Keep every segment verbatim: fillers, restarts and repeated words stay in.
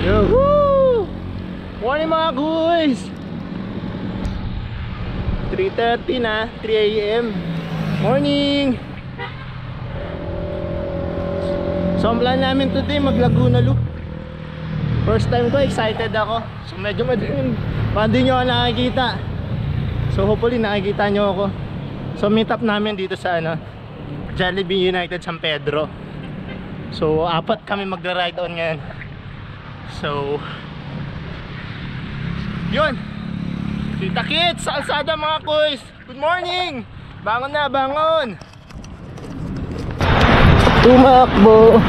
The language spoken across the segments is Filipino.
Yo. Woo! Morning mga guys. three thirty na, three A M Morning. So ang plan namin today mag Laguna Loop. First time ko, excited ako. So medyo madilim, hindi nyo ako nakikita. So hopefully nakikita nyo ako. So meet up namin dito sa ano, Jollibee United San Pedro. So apat kami magra-ride on ngayon. So yun, kita kits sa kalsada mga kuys. Good morning. Bangon na, bangon. Tumakbo.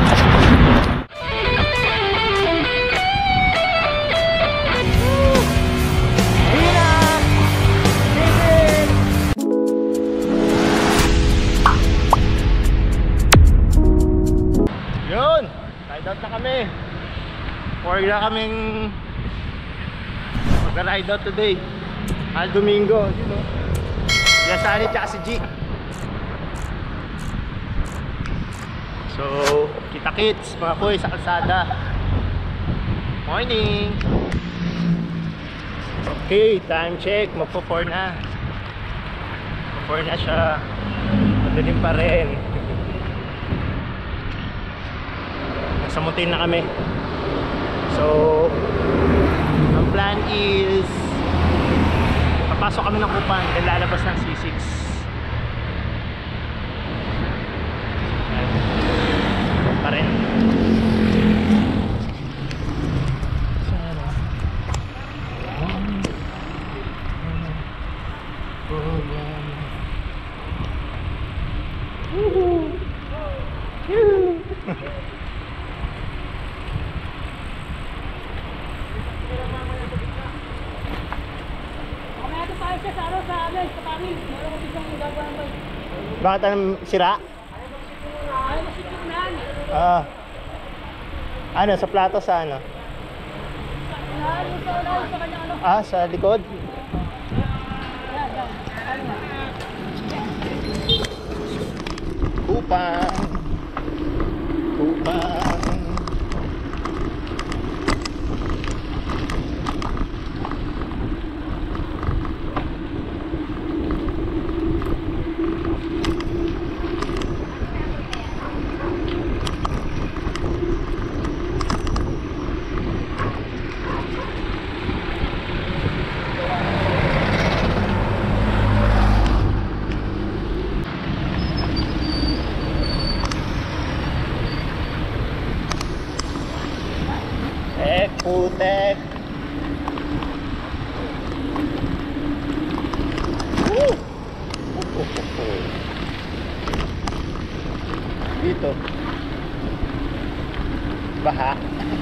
Yun, ride out na kami. Or na kaming mag-ride out today. Al Domingo, you know. Yasani tsaka si G. So, kita kits mga kuy sa kalsada. Morning. Okay, time check. Magpo four na. four na siya. Madilim pa rin. Nasa Mutin na kami. So, ang plan is papasok kami ng Kupan, then lalabas ng C six. Pa rin. Bakit anong sira? Ah. Ano, sa plato sa ano? Ah, sa likod? Kupang. Kupang. Putek. Woo! Dito baha.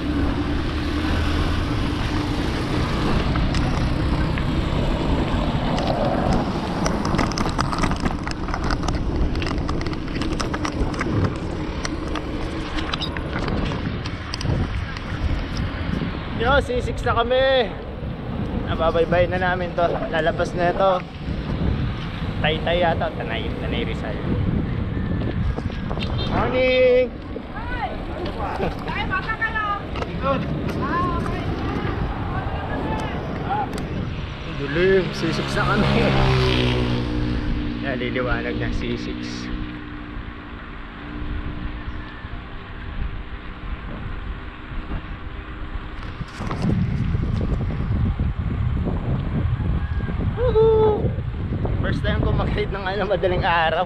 Yo, C six na kami. Nababaybay na namin to. Lalabas na ito. Taytay yata. Tanay, Tanay Rizal. Morning! Hi! Ay, baka ka lang! Good! Ah, okay. Dilim, C six na kami. Naliliwanag na C six. First time ko mag-ride ng ano, madaling araw.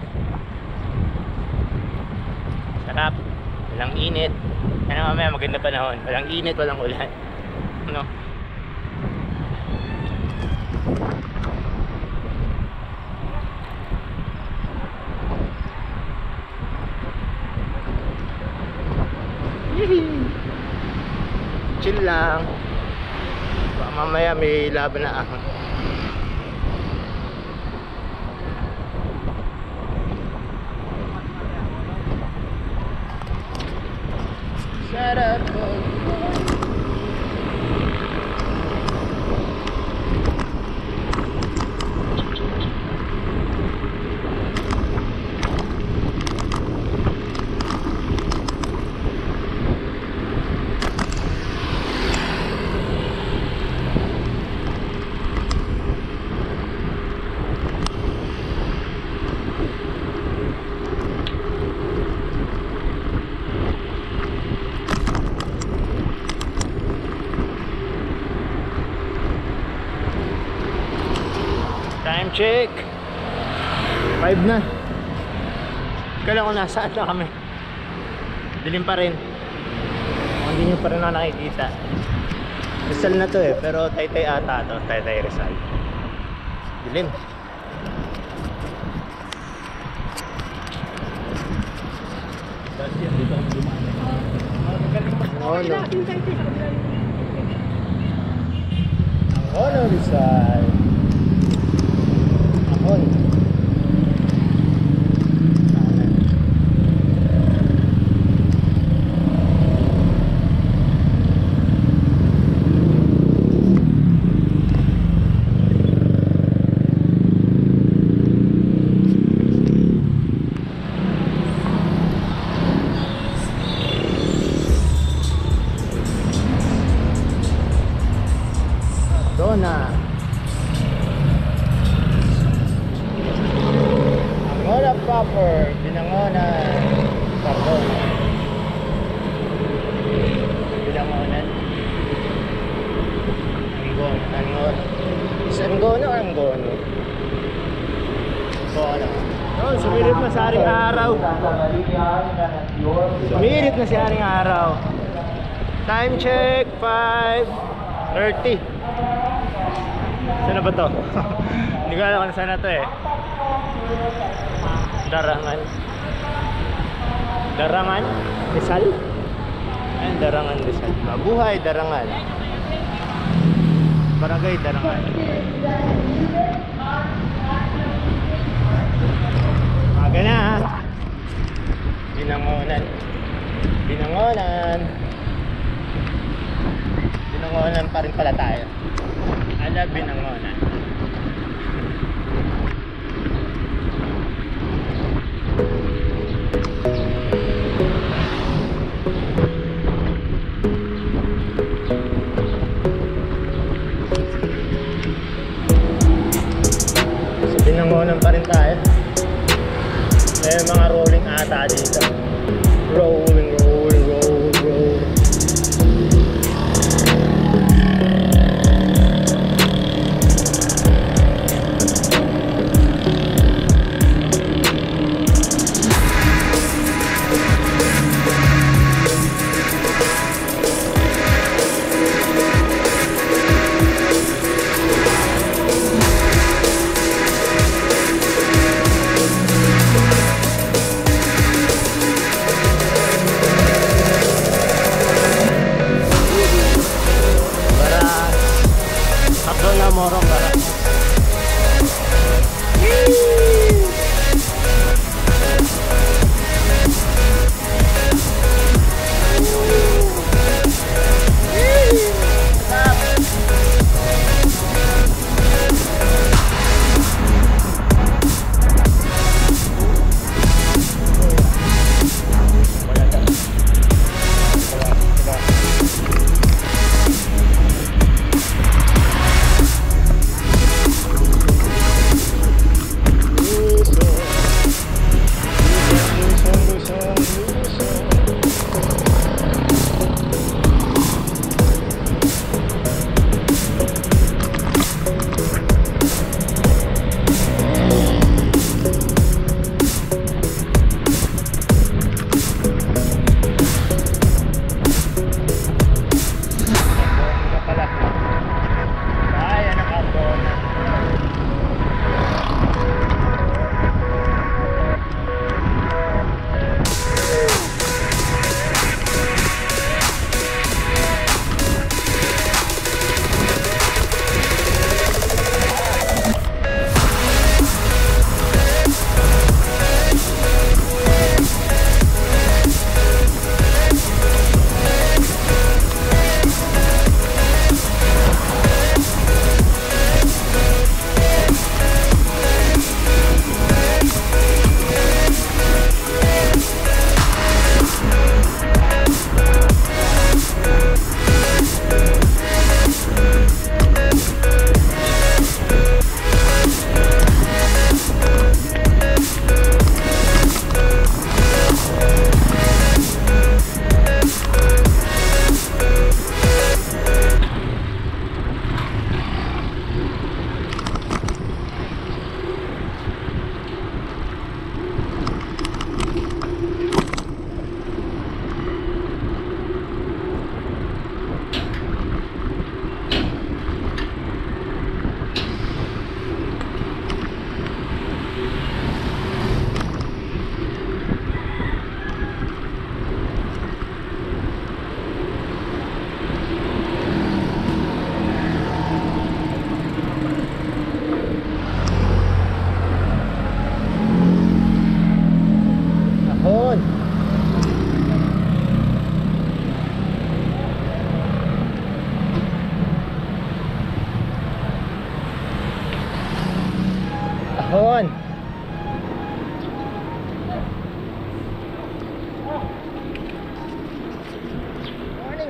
Sarap. Walang init. Ano mamaya maganda panahon. Walang init, walang ulan. Ano? Chill lang. Baka mamaya may laban na ako. Shut up. check. Five na. Kala ko nasaan na kami. Dilim pa rin. Hindi nyo pa rin ako nakikita. Rizal na to eh, pero Taytay ata to. Taytay Rizal. Dilim. Dito kami dumaan. Oh no. Oh no, Rizal. Ahon. Dona Angola proper, Binangona, pardon, Binangonan, Angon, Angon, is Angono or Angono? Angono. Oh, sumirit na sa haring araw. Sumirit na si haring araw. Time check, five thirty. Saan na ba to? Hindi ko alam kung saan na to eh. Darangan. Darangan? Rizal? Ayun, Darangan Rizal. Mabuhay, Darangan. Barangay, Darangan. Maga na. Binangonan. Binangonan. Binangonan pa rin pala tayo. Ala, Binangonan. So, Binangonan pa rin tayo. May mga rolling ata dito. Rolling, rolling, roll, roll.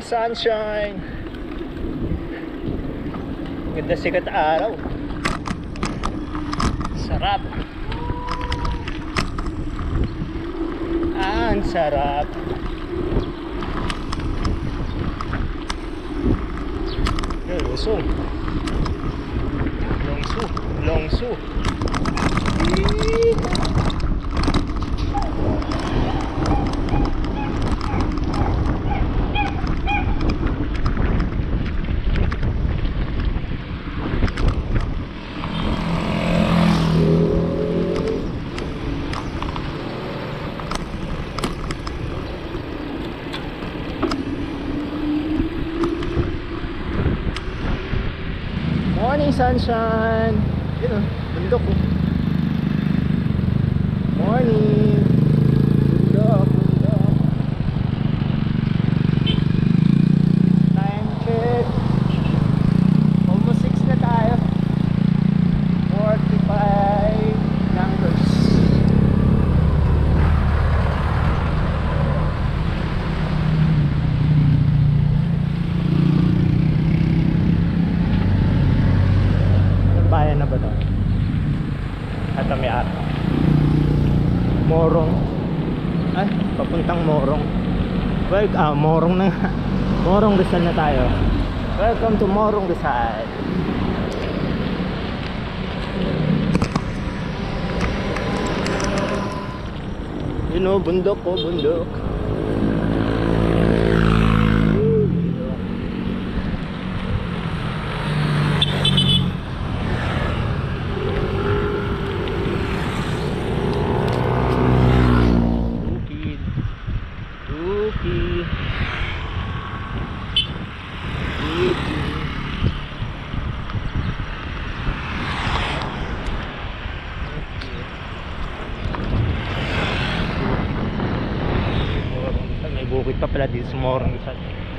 sunshine. Ganda sikat araw. Sarap. Ah, ang sarap. Longso. Longso. Longso. Morning sunshine. Yun o, bundok o. Morning. Bundok, bundok. Time check. Almost six na tayo. forty-five numbers. Bayan na ba ito? At may ata Morong. Ay, papuntang Morong. Well, ah, Morong na nga. Morong Rizal na tayo. Welcome to Morong Rizal. You know, bundok ko, bundok. May bukid pa pala dito sa Morong Rizal.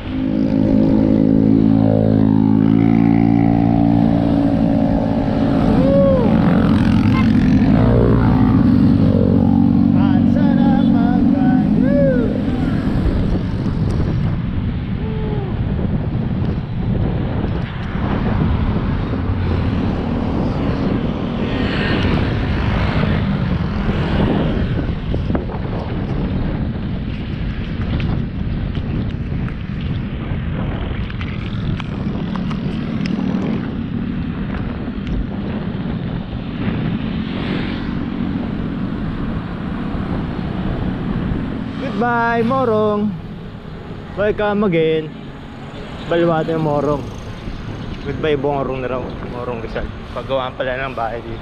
Goodbye Morong. Welcome again. Baliwado yung Morong. Goodbye Morong na raw. Morong Rizal. Paggawaan pala ng bahay dito.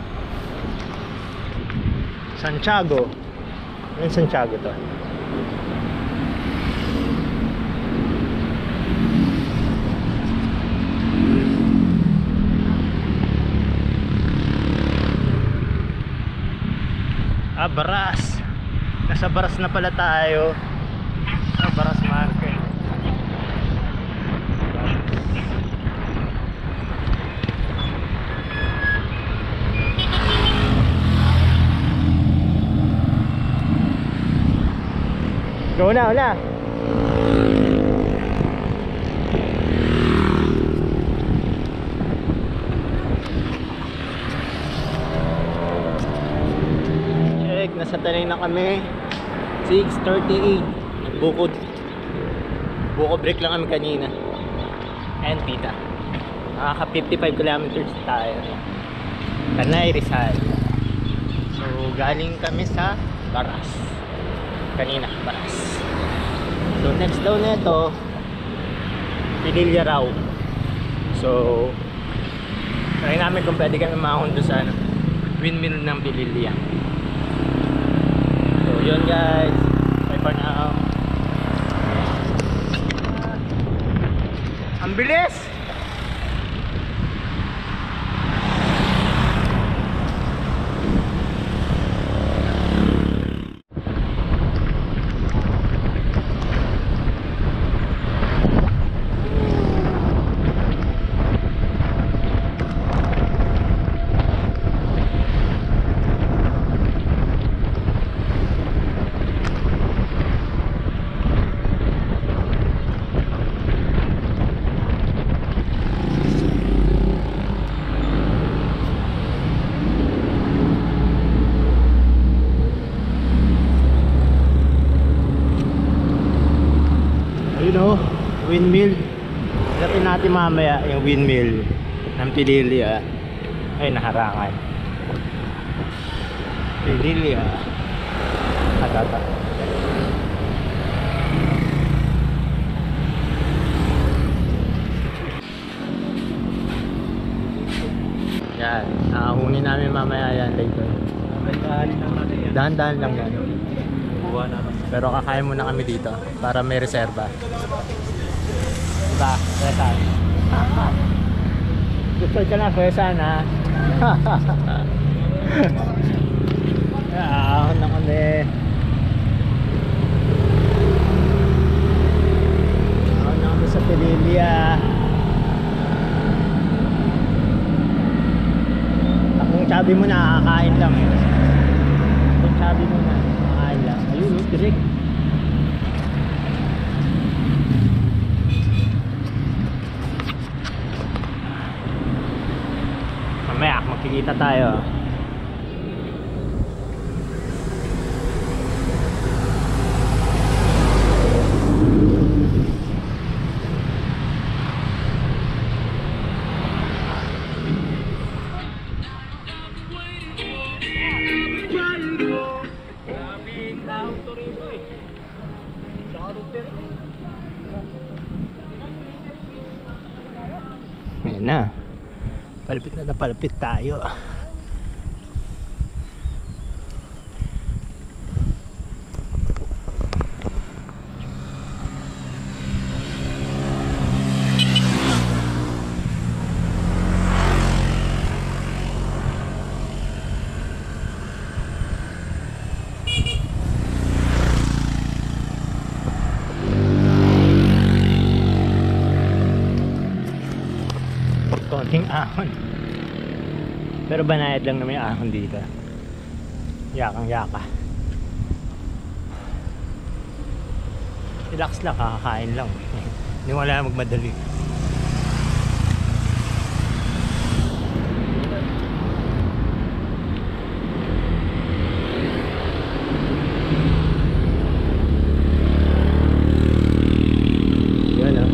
Santiago. Yung Santiago to. Ah, Baras. Nasa Baras na pala tayo. Ah, Baras Market. Go na, wala. Nasa Tanay na kami. Six thirty-eight. Bukod Buko break lang kami kanina. And pita. Nakaka fifty-five kilometers tayo. Tanay Rizal. So galing kami sa Baras. Kanina Baras. So next daw nito Pililya raw. So try namin kung pwede kami makakon doon sa ano, windmill ng Pililya. So yun guys, bye for now. Ang bilis! windmill. Dating natin mamaya yung windmill ng Pililya. Ay, naharangan. Pililya. Atata. Yan, nakakunin namin mamaya yan later. Dahan-dahan lang yan. Pero kakain muna kami dito para may reserba. Diba? Kwesan. Gusto ka na kwesan ha? Ahon na kami. Ahon na kami sa Pililya. Kung sabi mo na, kakain lang. Kung sabi mo na, kakain lang. Ayun, direct. Mamaya, magkikita tayo. Ayan na. Palapit na na palapit tayo. Konting ahon. Pero banayad lang naman yung ahon dito. Yakang yaka. Relax lang, kakakain lang. Hindi wala magmadali. Yan ah.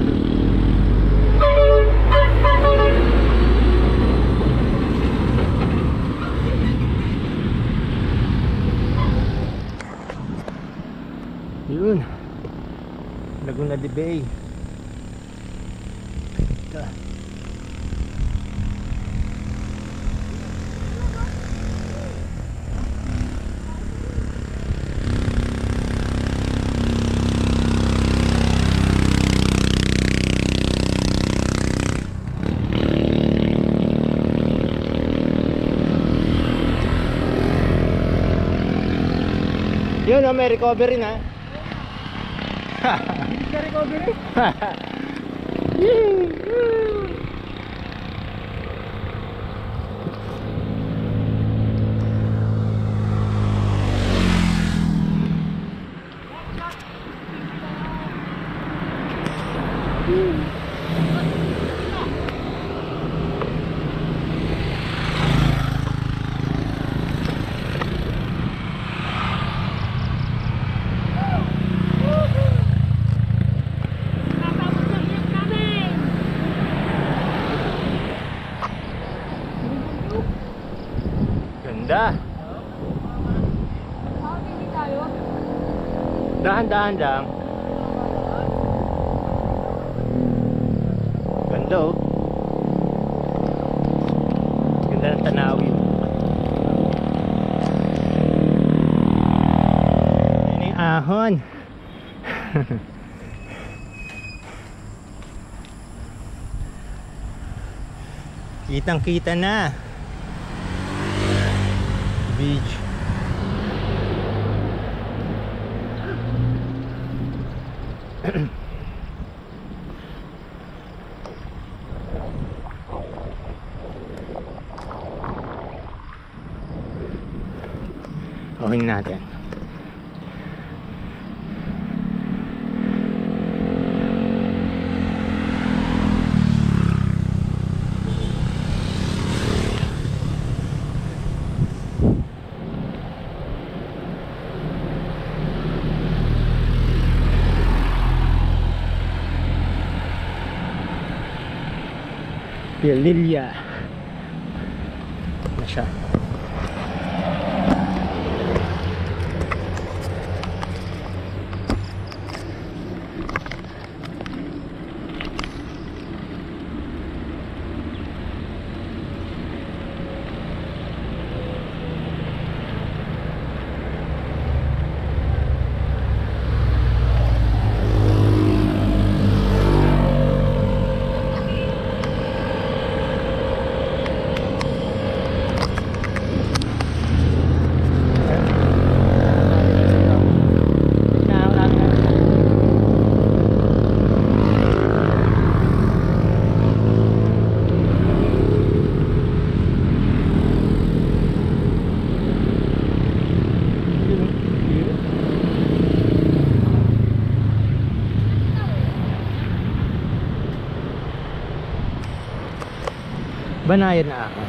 Yun, Laguna de Bay. Ito. Yun, oh, may recovery na. Hindi ka recovery? Ganda. Dahan-dahan lang. Ganda oh. Ganda ng tanawin. Ini ahon. Kitang-kita na. Beach. Ohin natin. Pililya na siya. Banayan na ako.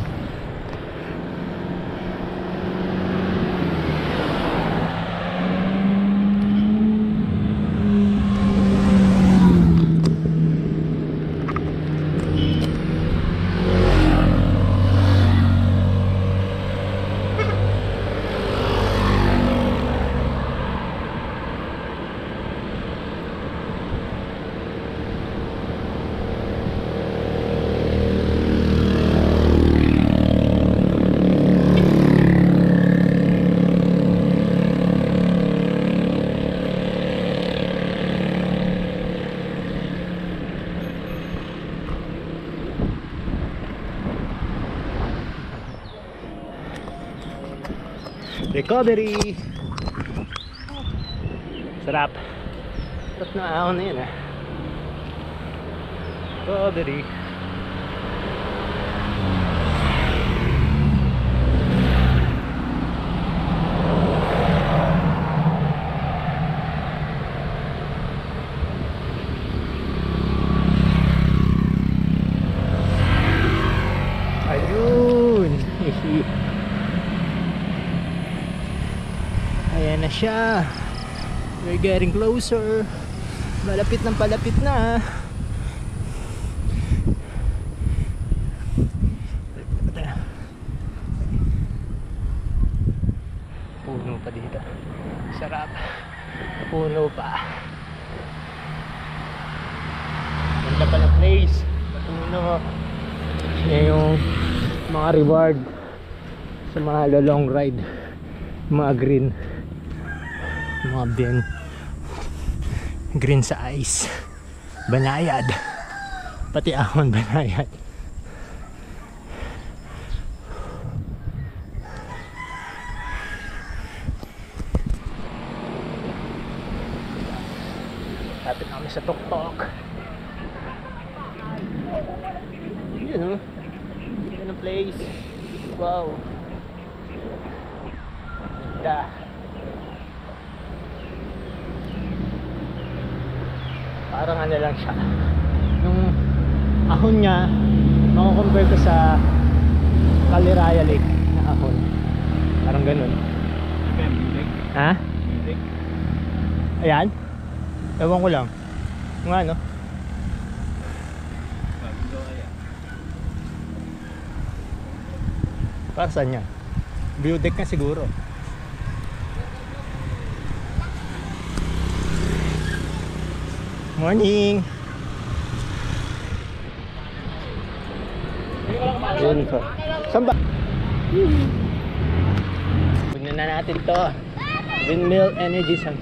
Recovery. Sarap. Sarap na ahon na yun eh. Recovery. Ayun. Ayan na siya. We're getting closer. Malapit ng palapit na. Puno pa dito. Sarap. Puno pa. Ganda pa na place. Puno. Yan yung mga reward sa mga long ride. Mga green, mga bin, green sa ice, banayad, pati ahon banayad. Lapit na kami sa tuktok. Yun o, yun ang place. Wow. Yeah. Parang ano lang siya. Yung ahon niya, mako-compare ko sa Caliraya Lake na ahon. Parang ganun. Ha? Ayan? Ewan ko lang. Yung ano? Para saan yan? View deck na siguro. Morning. Yun po. Saan ba? Tignan na natin to. Windmill Energy Sun.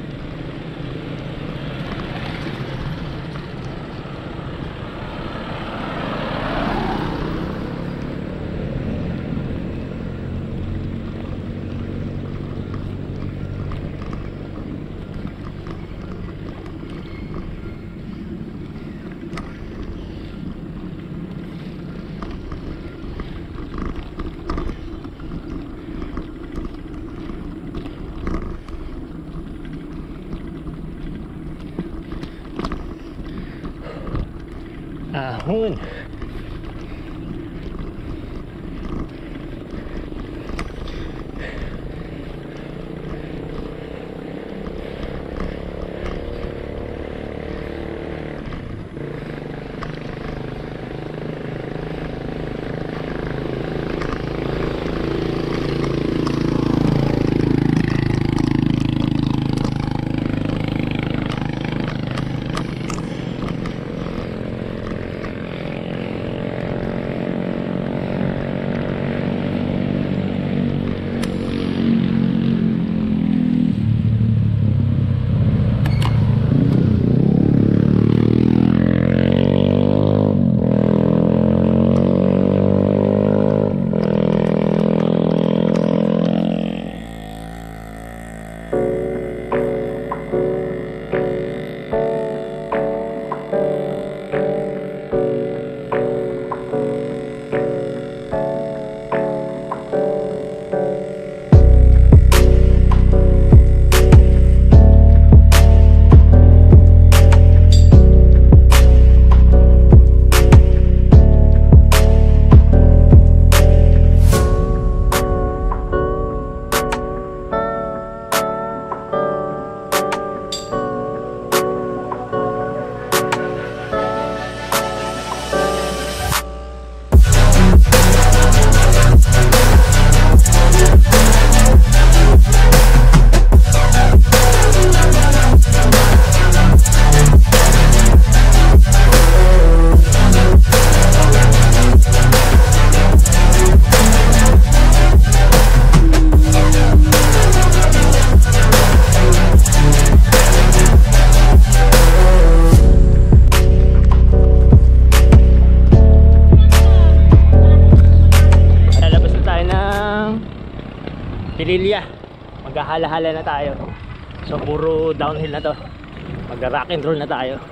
Ahon. Pililya. Maghahala-hala na tayo. So puro downhill na to. Mag-rock and roll na tayo.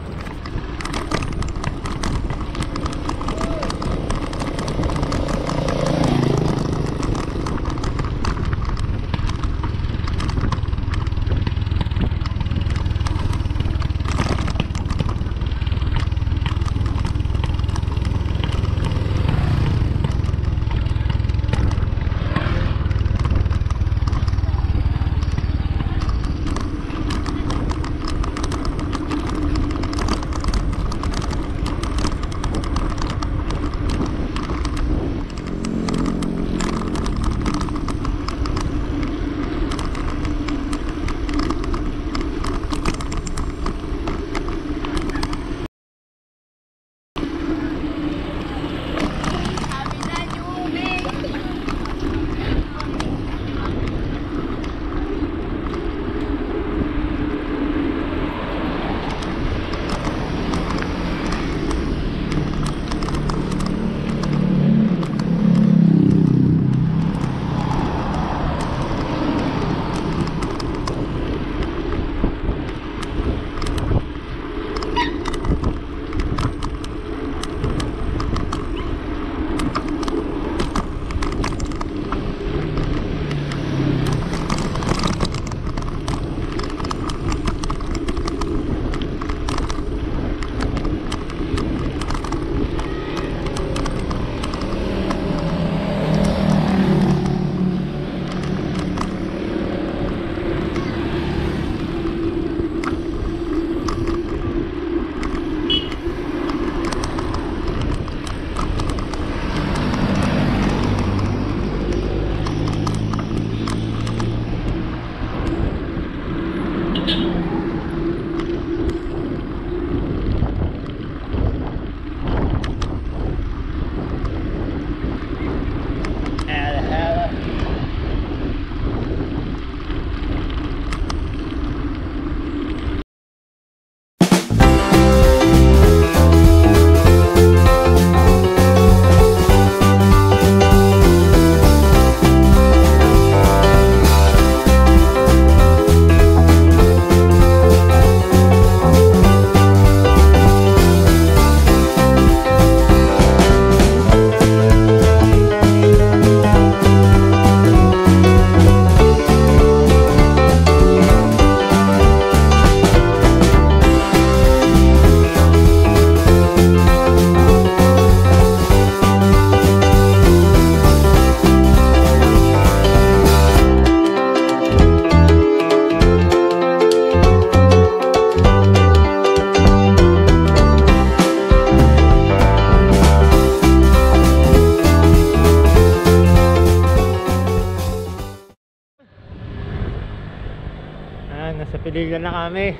Nasa Pililya na kami.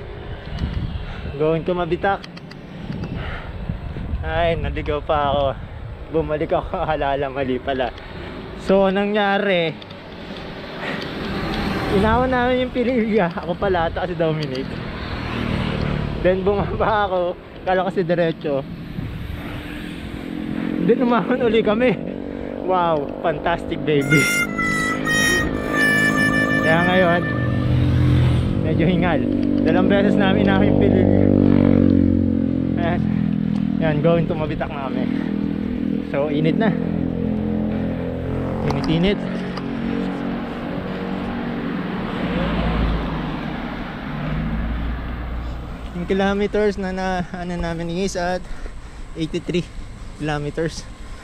Going to Mabitak. Ay, naligaw pa ako. Bumalik ako, halala mali pala. So, nangyari, inawan namin yung Pililya. Ako pala ata kasi Dominic. Then bumaba ako, kala kasi diretso. Then umaman uli kami. Wow, fantastic baby. Kaya ngayon medyo hingal. Dalawang beses namin namin yung Pililya. Ayan. Yan, going to Mabitak na kami. So, init na. Init-init. Yung kilometers na na ano namin is at eighty-three kilometers.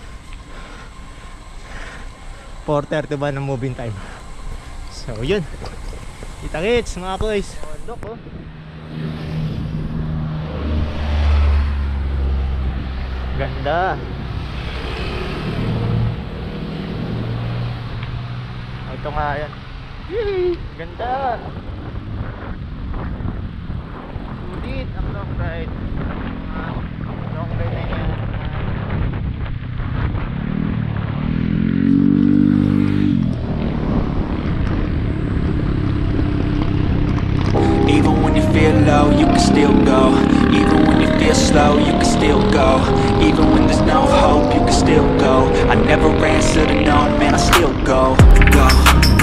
four thirty ba ng moving time. So, yun. Kita-kits mga boys. Look, oh. Ganda. Oh, ito nga yan. Yee! Ganda. Sulit ang long ride. uh, Long ride na yan. Even when you feel low, you can still go. Even when you feel slow, you can still go. Even when there's no hope, you can still go. I never answer to no, man, I still go. Go.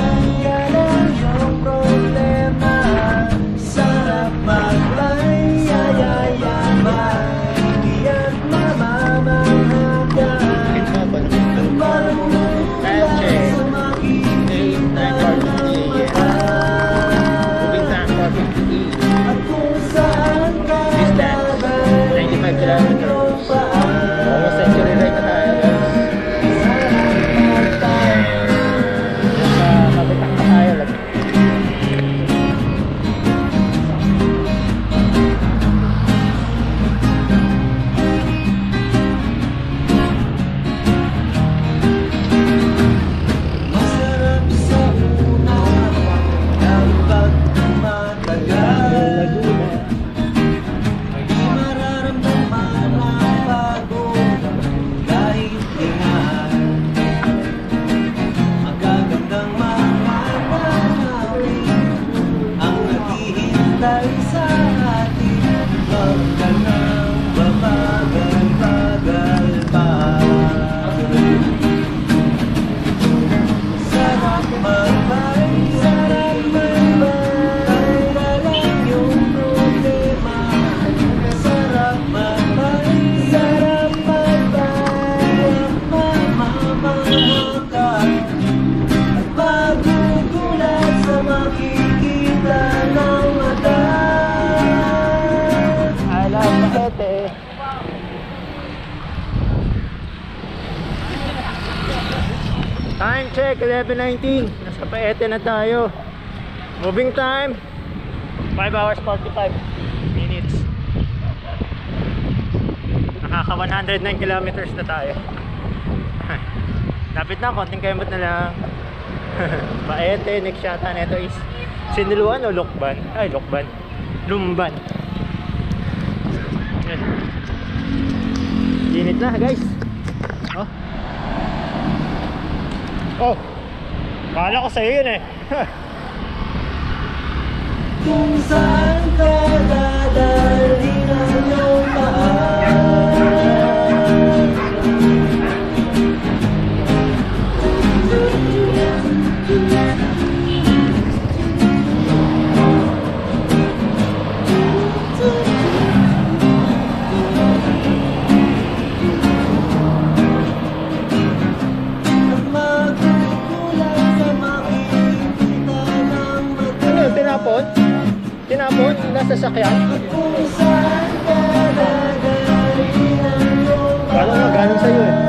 kilometers. Almost century ride na tayo, guys. Nasa kabitak na tayo lang. Masarap sa una kapag tumatagal. Di mararamdaman ang bago kahit ingat. Magagandang mga tanawin ang naghihintay sa atin. Huwag ka nang babagal-bagal pa. Sarap magbay, sarap magbay, dalang yung problema. Sarap magbay, sarap magbay, mamamahal ka. At magugulat sa makikita ng mata. I love Paete. Time check, eleven nineteen. Nasa Paete na tayo. Moving time five hours forty-five minutes. Nakaka one hundred nine kilometers na tayo. Lapit na, konting kembot na lang. Paete, next yata nito is Sinuluan o Lokban? Ay, Lokban. Lumban. Yan. Init na, guys. Oh. Oh. Kala ko sa'yo yun eh. Kung saan ka dadalhin ang iyong paan. At magugulat sa makikita ng mata. Ano yun, tinapon? Tinapon? Nasa sakyan? Kung saan ka dadalhin ang iyong Kala nga, galing sa'yo eh.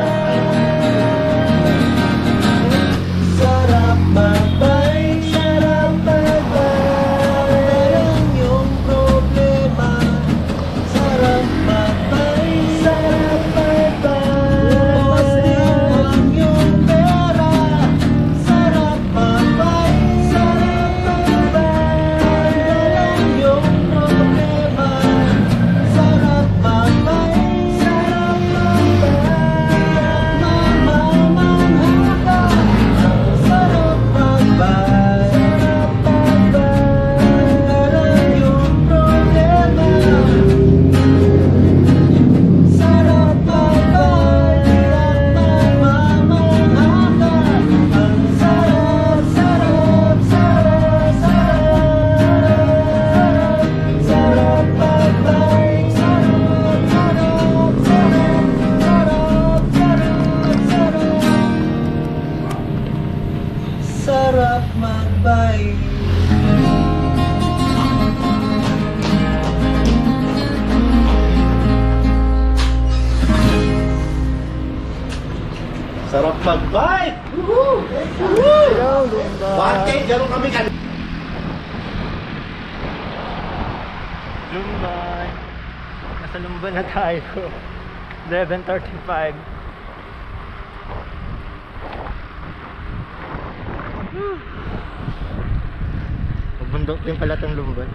sarap magbay, sarap magbay, dalang iyong problema. Sarap magbay, sarap magbay, ang iyong pera. Sarap magbay, sarap magbay, dalang iyong problema. Sarap magbay, sarap magbay, mamamangha ka. Sarap magbay, sarap magbay, dalang iyong problema. Sarap magbay, at mamamangha ka. Ang sarap, sarap, sarap, sarap. Sarap magbay, sarap, sarap, sarap, sarap, sarap, sarap. Sarap magbay. Sarap magbay! Woohoo! Hello, Lumban. one K, gano'n kami kan. Lumban. Nasa Lumban na tayo. eleven thirty-five. Magbundok din pala itong Lumban.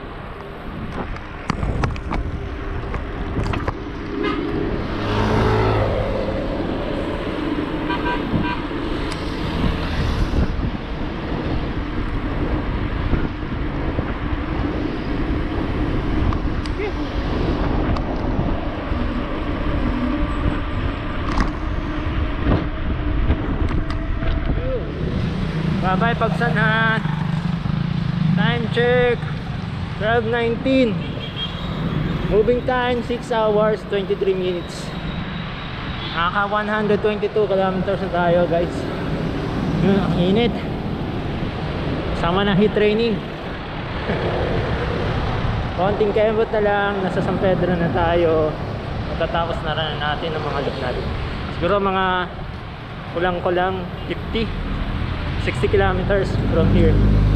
Bye-bye Pagsanhan. Time check twelve nineteen. Moving time six hours twenty-three minutes. Naka one hundred twenty-two kilometers na tayo, guys. Yun, ang init. Sama na heat training. Konting kembot na lang, nasa San Pedro na tayo. Matatapos na rin natin ang mga loop natin. Siguro mga kulang-kulang fifty, sixty kilometers from here.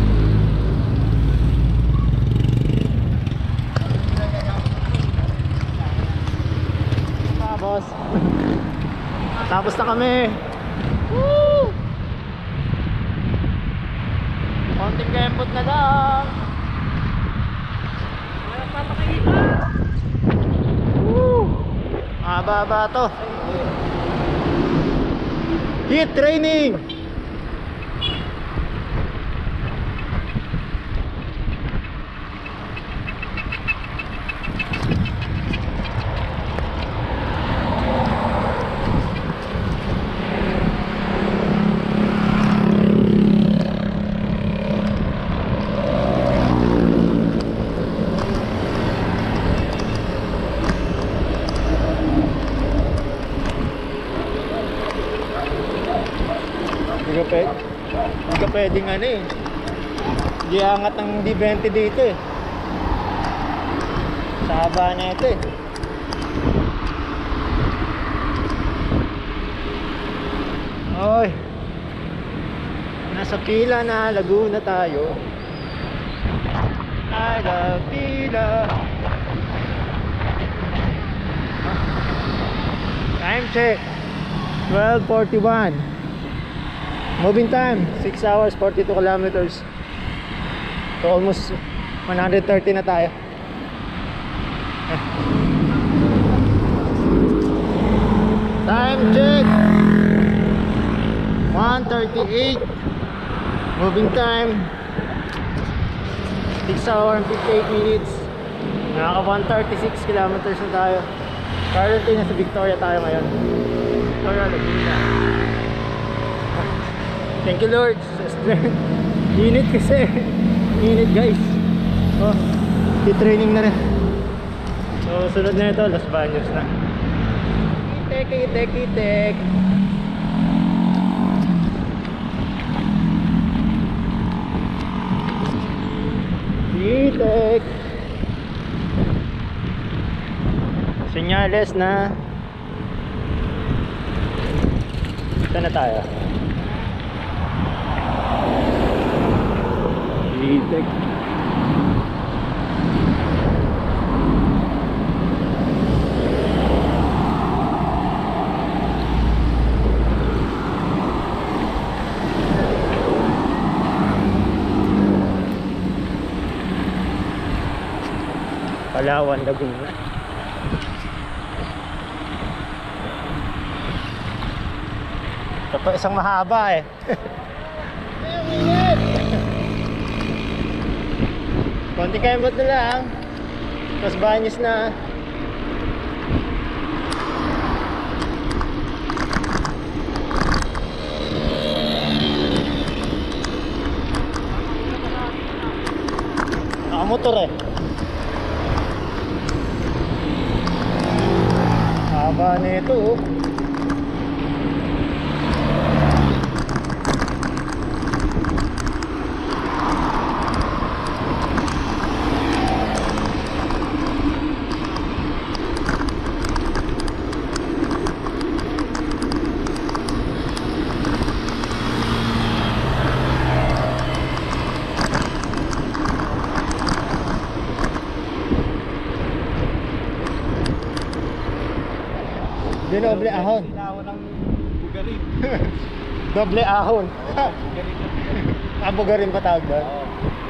Tapos tapos na kami. Woo! Konting kembot na lang. Wala papakita. Woo! Aba-aba to. Heat training. Hindi ka pwede, hindi ka pwedeng ano eh. Hindi angat ang D twenty dito eh. Sa haba na ito eh. Oy, nasa pila na, Laguna tayo. I love pila. Time check twelve forty-one. Moving time six hours forty-two kilometers. So almost one hundred thirty na tayo. Time check one thirty-eight. Moving time six hours and fifty-eight minutes. Nakaka one thirty-six kilometers na tayo. Currently nasa Victoria tayo ngayon. Victoria, Laguna. Thank you Lord sa strength. Init kasi. Init guys. Oh, i-training na rin. So sunod na ito, Los Baños na. Itek, itek, itek. Itek. Senyales na ito na tayo. Itek. Palawan, Laguna. Ito pa isang mahaba eh. Konti kembot na lang. Los Baños na. Nakamotor eh. Haba nito oh. Doble ahon. Doble ahon. Ah, bugarin pa tawag ba? Oo.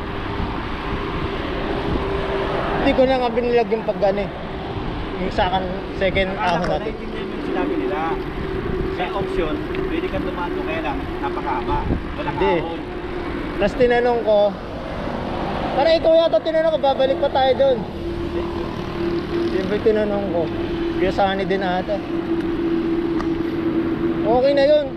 Hindi ko na nga binilag yung pag-gani. Yung sa akin, second ahon natin. Naintindihan yung sinabi nila. Sa option, pwede ka dumaan kaya lang, napakaba. Walang Hindi. ahon. Tapos tinanong ko, para ikaw yata tinanong ko, babalik pa tayo doon. Siyempre tinanong ko, kaya sani din ata. Okay na yun.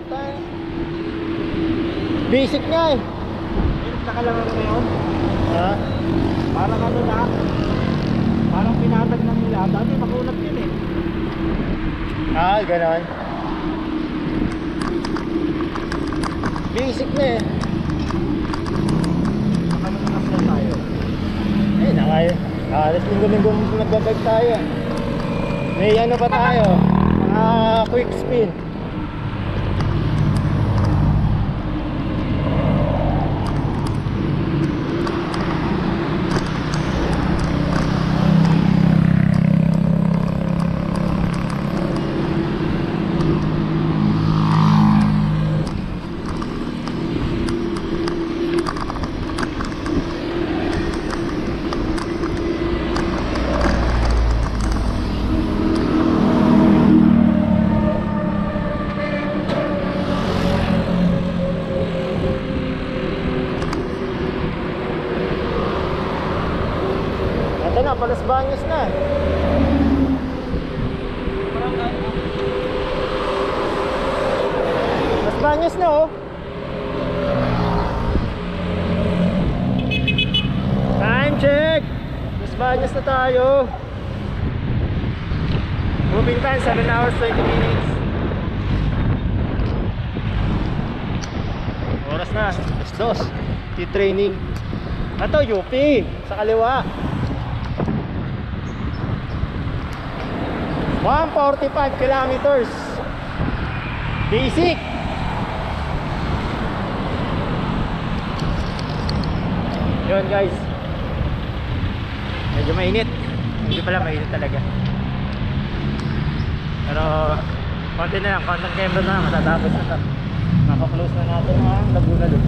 Basic nga eh. Meron ka lang ano na yun? Ha? Parang ano na, parang pinatag na nila. Dati makunat yun eh. Ah, gano'n. Basic na eh. Ano na lang tayo? Eh, naka, Alas linggo-linggo nagbadag tayo. May ano pa tayo, mga quick spin. Ito na, Palas Baños na. Palas Baños na oh. Time check. Palas Baños na tayo. Moving time seven hours twenty minutes. Oras na, alas dos. T-training. Ito, U P sa kaliwa. one forty-five kilometers. Basic. Yun guys. Medyo mainit. Hindi pala mainit talaga. Pero konti na lang, content camera na lang, matatapos na ito. Naka-close na natin ang Laguna Loop.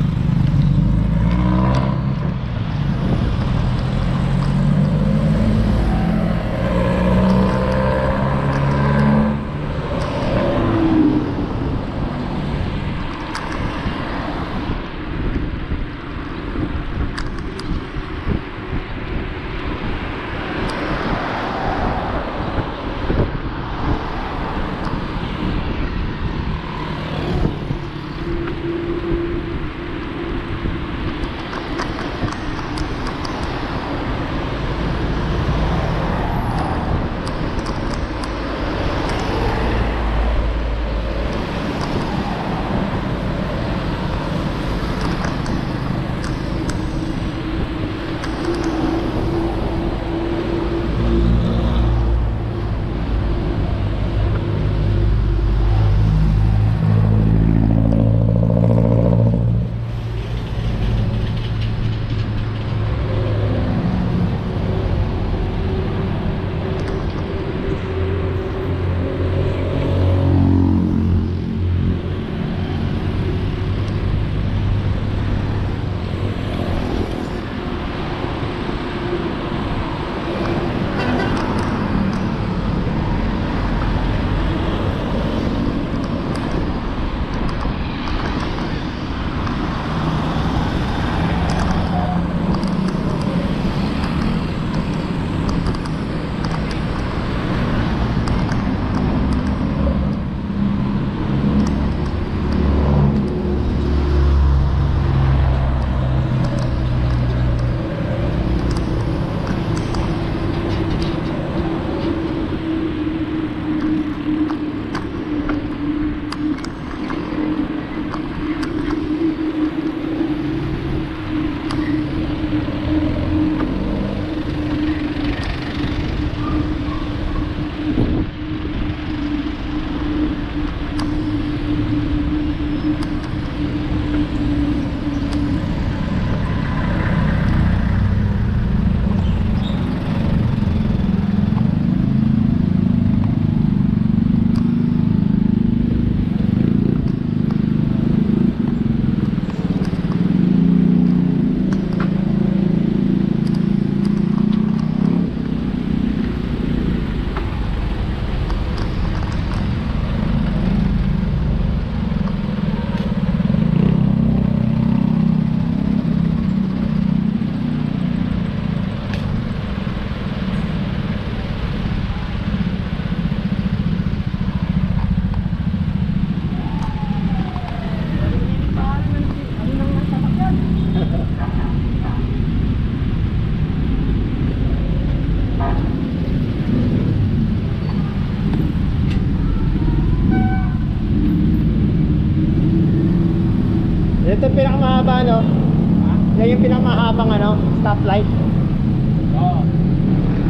Ito yung pinakamahaba, no? Yan yung pinakamahabang, ano, stoplight. Oo.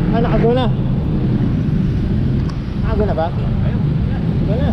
Ah, nakago na. Nakago na ba? Ayun. Go na.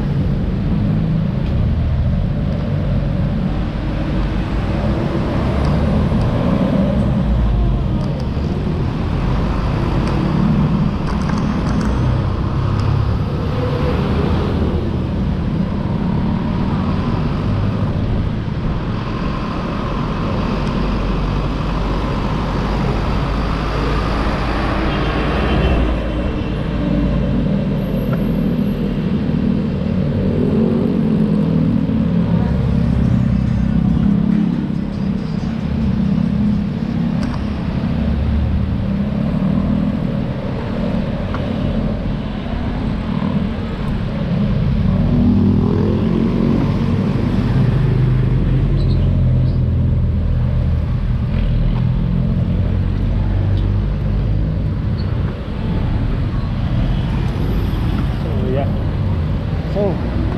So, yeah. So,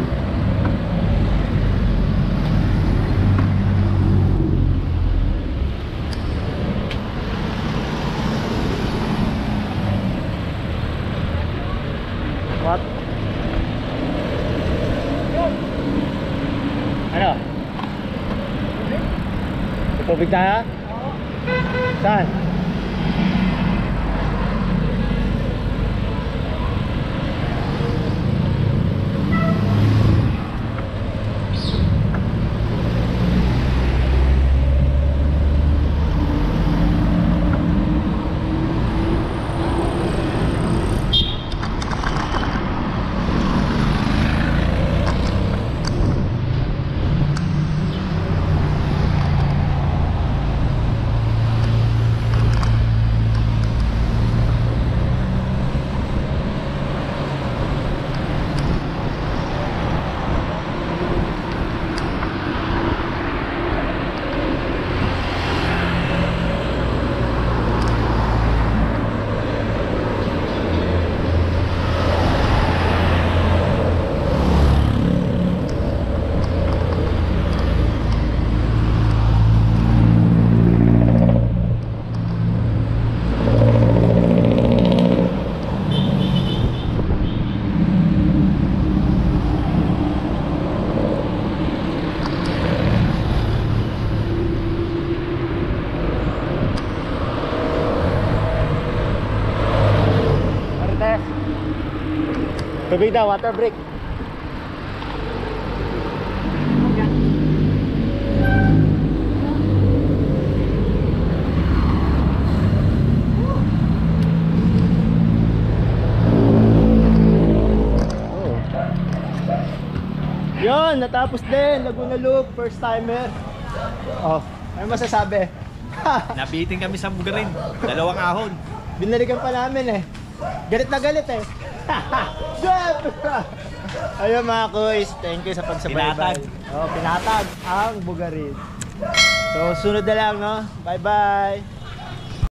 what? Ano? May tubig tayo? Saan? Marites. Tubig daw, water break. Oh. Yun, natapos din. Laguna Loop, first timer. Oh, ano masasabi? Nabitin kami sa Bugarin. Dalawang ahon. Binalikan pa namin eh. Galit na galit eh. Jeff! Ayun mga kuys, thank you sa pagsabaybay. Pinatag. Oh, pinatag ang Bugarin. So sunod na lang no. Bye bye.